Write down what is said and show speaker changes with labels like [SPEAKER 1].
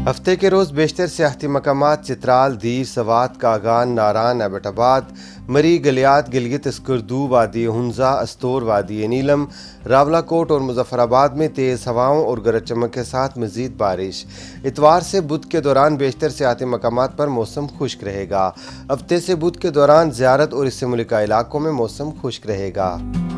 [SPEAKER 1] हफ्ते के रोज़ बेशतर सियाहती मकामात चित्राल, दीव, सवात, कागान, नारान, एबटाबाद, मरी, गलियात, गिलगित, स्कर्दू, वादी हुंजा, अस्तोर, वादी नीलम, रावलाकोट और मुजफ्फराबाद में तेज़ हवाओं और गरज चमक के साथ मज़ीद बारिश। इतवार से बुध के दौरान बेशतर सियाहती मकामात पर मौसम खुश्क रहेगा। हफ्ते से बुध के दौरान ज़ियारत और इससे मुल्का इलाकों में मौसम खुश्क रहेगा।